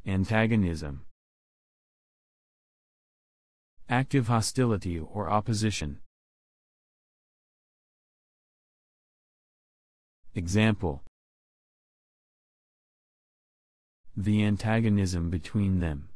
Antagonism. Active hostility or opposition. Example: the antagonism between them.